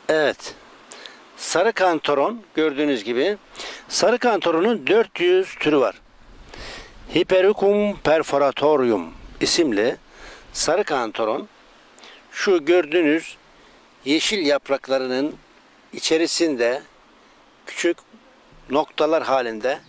Evet. Sarı kantaron gördüğünüz gibi. Sarı kantaronun 400 türü var. Hypericum perforatorium isimli sarı kantaron şu gördüğünüz yeşil yapraklarının içerisinde küçük noktalar halinde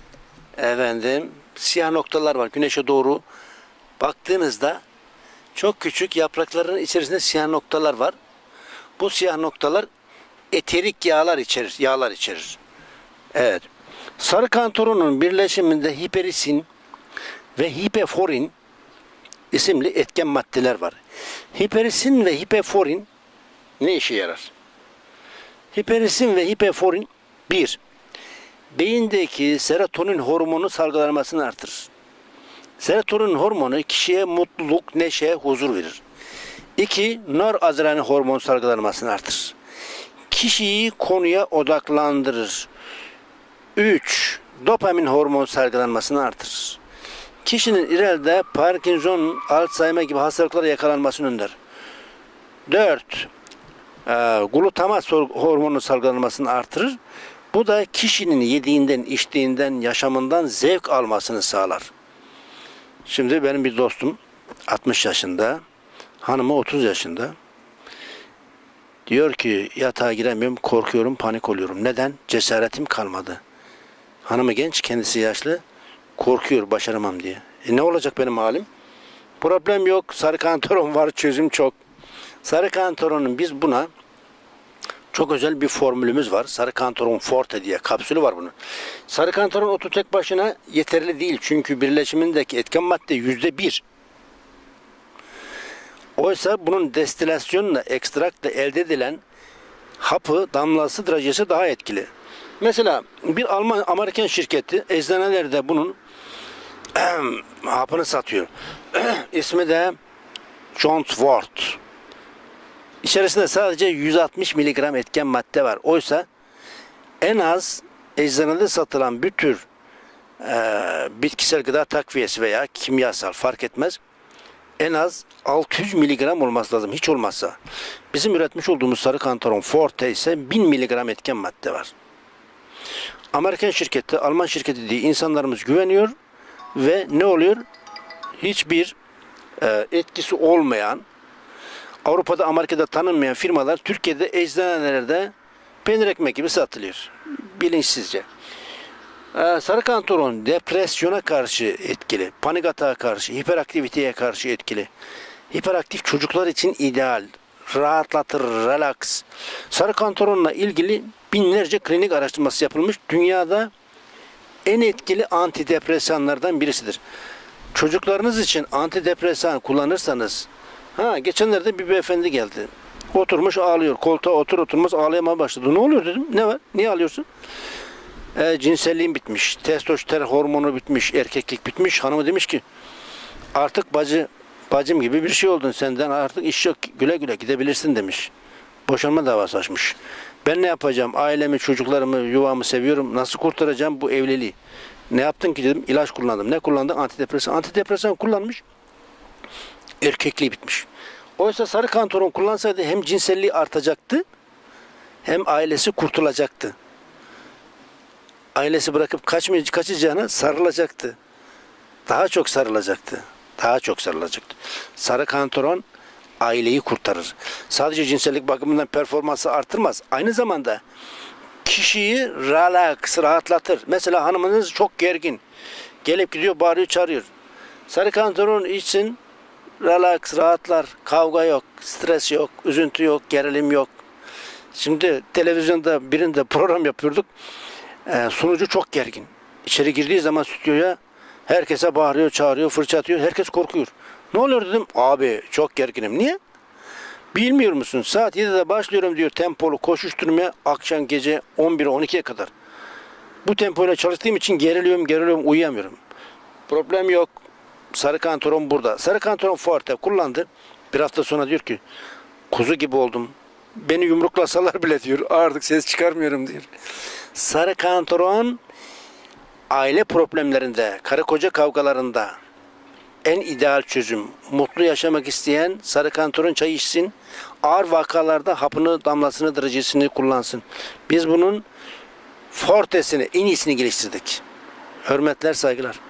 siyah noktalar var. Güneşe doğru baktığınızda çok küçük yaprakların içerisinde siyah noktalar var. Bu siyah noktalar eterik yağlar içerir. Evet. Sarı kantaronun birleşiminde hiperisin ve hipeforin isimli etken maddeler var. Hiperisin ve hipeforin ne işe yarar? Hiperisin ve hipeforin 1. Beyindeki serotonin hormonu salgılanmasını artırır. Serotonin hormonu kişiye mutluluk, neşe, huzur verir. 2. Noradrenalin hormonu salgılanmasını artırır. Kişiyi konuya odaklandırır. 3. Dopamin hormonu salgılanmasını artırır. Kişinin ileride Parkinson, Alzheimer gibi hastalıklara yakalanmasını önler. 4. Glutamat hormonu salgılanmasını artırır. Bu da kişinin yediğinden, içtiğinden, yaşamından zevk almasını sağlar. Şimdi benim bir dostum 60 yaşında, hanımı 30 yaşında. Diyor ki yatağa giremiyorum, korkuyorum, panik oluyorum. Neden? Cesaretim kalmadı. Hanımı genç, kendisi yaşlı. Korkuyor, başaramam diye. Ne olacak benim halim? Problem yok. Sarı kantaron var, çözüm çok. Sarı kantaronun biz buna çok özel bir formülümüz var. Sarı kantaron forte diye kapsülü var bunun. Sarı kantaron otu tek başına yeterli değil. Çünkü birleşimindeki etken madde %1. Oysa bunun destilasyonla, ekstrakla elde edilen hapı, damlası, drajesi daha etkili. Mesela bir Amerikan şirketi eczanelerde bunun hapını satıyor. İsmi de John Wort. İçerisinde sadece 160 miligram etken madde var. Oysa en az eczanede satılan bir tür bitkisel gıda takviyesi veya kimyasal fark etmez. En az 600 miligram olması lazım. Hiç olmazsa. Bizim üretmiş olduğumuz sarı kantaron forte ise 1000 miligram etken madde var. Amerikan şirketi, Alman şirketi diye insanlarımız güveniyor ve ne oluyor? Hiçbir etkisi olmayan, Avrupa'da, Amerika'da tanınmayan firmalar Türkiye'de eczanelerde peynir ekmek gibi satılıyor. Bilinçsizce. Sarı kantaron depresyona karşı etkili, panik atağa karşı, hiperaktiviteye karşı etkili. Hiperaktif çocuklar için ideal, rahatlatır, relax. Sarı kantaronla ilgili binlerce klinik araştırması yapılmış. Dünyada en etkili antidepresanlardan birisidir. Çocuklarınız için antidepresan kullanırsanız, geçenlerde bir beyefendi geldi. Oturmuş ağlıyor. Koltuğa oturmaz ağlayamaya başladı. Ne oluyor dedim. Ne var? Niye ağlıyorsun? Cinselliğim bitmiş. Testosteron hormonu bitmiş. Erkeklik bitmiş. Hanımı demiş ki artık bacım gibi bir şey oldun senden. Artık iş yok. Güle güle gidebilirsin demiş. Boşanma davası açmış. Ben ne yapacağım? Ailemi, çocuklarımı, yuvamı seviyorum. Nasıl kurtaracağım bu evliliği? Ne yaptın ki dedim. İlaç kullandım. Ne kullandın? Antidepresan. Antidepresan kullanmış. Erkekliği bitmiş. Oysa sarı kantaron kullansaydı hem cinselliği artacaktı hem ailesi kurtulacaktı. Ailesi bırakıp kaçacağına sarılacaktı. Daha çok sarılacaktı. Daha çok sarılacaktı. Sarı kantaron aileyi kurtarır. Sadece cinsellik bakımından performansı artırmaz. Aynı zamanda kişiyi rahatlatır. Mesela hanımınız çok gergin. Gelip gidiyor, bağırıyor, çağırıyor. Sarı kantaron içsin, rahatlar. Kavga yok, stres yok, üzüntü yok, gerilim yok. Şimdi televizyonda birinde program yapıyorduk. Sunucu çok gergin. İçeri girdiği zaman stüdyoya herkese bağırıyor, çağırıyor, fırça atıyor. Herkes korkuyor. Ne oluyor dedim. Abi çok gerginim. Niye? Bilmiyor musun? Saat 7'de başlıyorum diyor tempolu koşuşturmaya akşam gece 11'e 12'ye kadar. Bu tempoyla çalıştığım için geriliyorum, uyuyamıyorum. Problem yok. Sarı kantaron burada. Sarı kantaron forte kullandı. Bir hafta sonra diyor ki kuzu gibi oldum. Beni yumruklasalar bile diyor. Artık ses çıkarmıyorum diyor. Sarı kantaron aile problemlerinde, karı koca kavgalarında, en ideal çözüm. Mutlu yaşamak isteyen sarı kantaron çayı içsin. Ağır vakalarda hapını, damlasını, derecesini kullansın. Biz bunun fortesini, en iyisini geliştirdik. Hürmetler, saygılar.